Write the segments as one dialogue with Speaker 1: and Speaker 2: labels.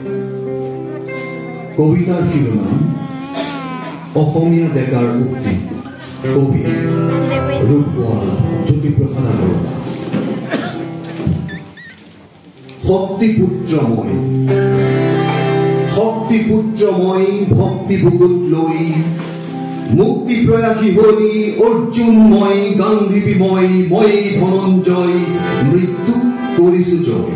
Speaker 1: কবিতাৰ শিৰোনাম অসমীয়া ডেকাৰ উক্তি কবি ৰূপকোঁৱৰ জ্যোতিপ্ৰসাদ আগৰৱালা। শক্তিপুত্ৰময় ভক্তি বুকুত লৈ মুক্তি প্ৰয়াসী হৈ অৰ্জুনময় গান্ধীবিময় মই ধনঞ্জয় মৃত্যু কৰিছো জয়।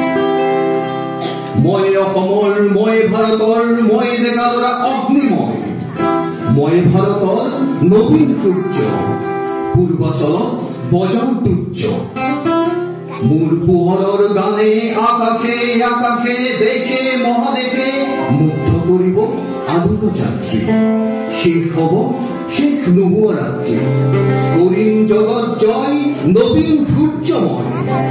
Speaker 1: মই অসমৰ মই ভাৰতৰ মই ডেকা ল'ৰা অগ্নিময় মই ভাৰতৰ নবীন সূৰ্য পূৰ্বাচলত বজাও তুৰ্য। মোৰ পোহৰৰ গানে আকাশে আকাশে দেখে মহাদেশে মুগ্ধ কৰিব আলোক যাত্ৰী। শেষ হ'ব শেষ নোহোৱা ৰাত্ৰি কৰিম জগত জয় নবীন সূৰ্যময়।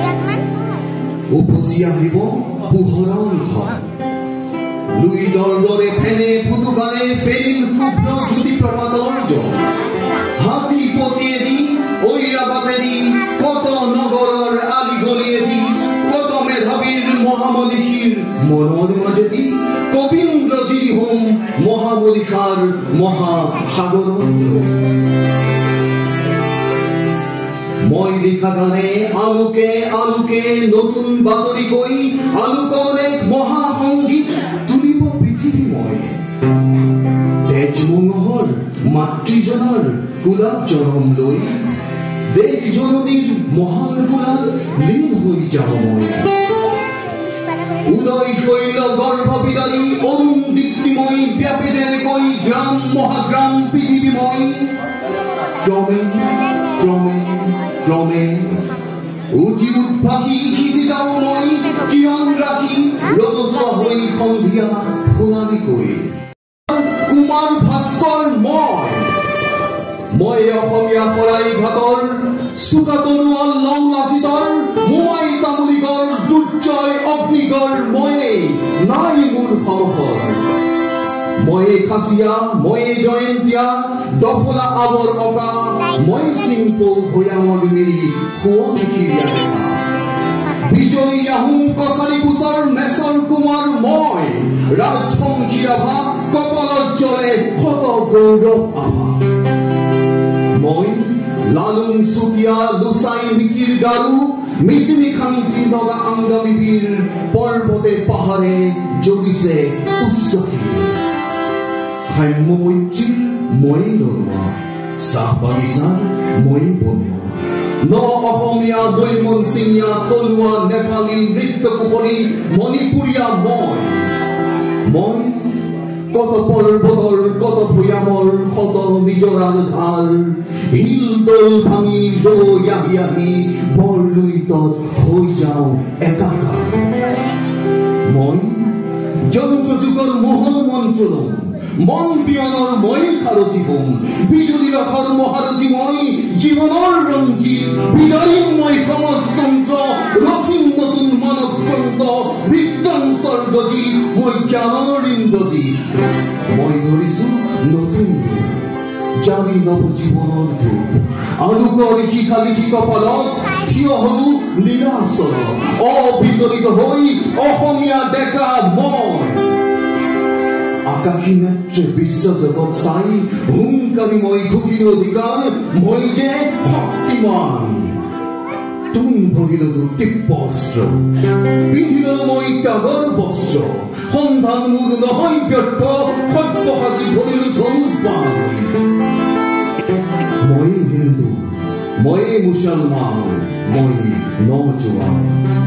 Speaker 1: উপচি আহিব পোহৰৰ ধন লুই দলদৰে ফেনে ফুটুকাৰে ফেৰিল শুভ্ৰ জ্যোতিপ্ৰভাতৰ জন। হাতী পতিয়েদি ঐৰাবাটেদি কত নগৰৰ আলিগলিয়েদি কত মেধাৱীৰ মহামনীষীৰ মনৰ মাজেদি কবীন্দ্ৰজিৰি হোম মহামনীষাৰ মহাসাগৰত। মই লিখা গানে আলোকে আলোকে নতুন বাতৰি কৈ আলোকৰ এক মহাসংগীত তুলিব পৃথিৱীময়। তেজমঙহৰ মাতৃজনাৰ কোলাত জনম লৈ দেশ জননীৰ মহান কোলাত লীন হৈ যাব মই। উদয় শৈল গৰ্ভবিদাৰী অৰুণ দীপ্তিময় ব্যাপী যেনেকৈ গ্ৰাম মহাগ্ৰাম পৃথিৱীময়। ক্ৰমে ক্ৰমে ক্ৰমে উঠি উদ্ভাসি সিঁচি যাওঁ মই কিৰণ ৰাখি ৰজস্ব হৈ সন্ধিয়া সোণালীকৈ। কুমাৰ ভাস্কৰ মই অসমীয়া শৰাই ঘাটৰ চোকা তৰোৱাল লংলাচিতৰ মই তামুলীগড় দুৰ্জয় অগ্নিগড় ময়ে নাই মোৰ সমসৰ। ময়ে খাচিয়া ময়ে জয়ন্তীয়া দফলা আৱৰ অকা মই চিংপৌ ভৈয়ামৰ মিৰি সোৱণশিৰীয়া দেখা। বিজয়ী আহোম কছাৰী কোচৰ মেচৰ কুমাৰ মই ৰাজবংশী ৰাভা কপালত জ্বলে শত গৌৰৱ আভা। মই লালুং চুতীয়া লুচাই মিকিৰ গাৰু মিচিমি খান্তি লগা আংগামী বীৰ পৰ্বতে পাহাৰে জ্বলিছে উচ্চ শিৰ। সাম্য মৈত্ৰীৰ ময়ে লৰোৱা চাহ বাগিচাৰ ময়ে বনোৱা ন অসমীয়া বৈমনচিঙীয়া থলুৱা নেপালী নৃত্য কুশলী মণিপুৰীয়া মই কত পৰ্বতৰ কত ভৈয়ামৰ শত নিজৰাৰ ধাৰ হিল দল ভাঙি ৰৈ আহি আহি বৰলুইতত হৈ যাওঁ একাকাৰ। মই যন্ত্ৰ যুগৰ মোহন মন্ত্ৰ লওঁ মন পিয়নৰ মই সাৰথি হম। বিজুলী ৰথৰ মহাৰথী মই জীৱনৰ ৰঞ্জিত বিদাৰিম মই সমাজতন্ত্ৰ ৰচিম নতুন মানৱ গ্ৰন্থ বিজ্ঞান স্বৰ্গজিত মই জ্ঞানৰ ইন্দ্ৰজিত। মই ধৰিছো নতুন ৰূপ জানি নৱজীৱনৰ ধূপ আলোকৰ শিখা লিখি কপালত থিয় হলো নিৰাচল অবিচলিত হৈ অসমীয়া ডেকা মই। আকাশী নেত্ৰে বিশ্ব জগত চাই হুংকাৰী মই ঘূৰি অধিকাৰ মই যে শক্তিমান। তুম ভৰিললো তীব্ৰস্ত্ৰ পিন্ধিলো মই ত্যাগৰ বস্ত্ৰ সন্ধান মোৰ নহয় ব্যৰ্থ সত্য সাজি ধৰিলো ধনুৰ্বাণ। মই হিন্দু মই মুছলমান মই নজোৱান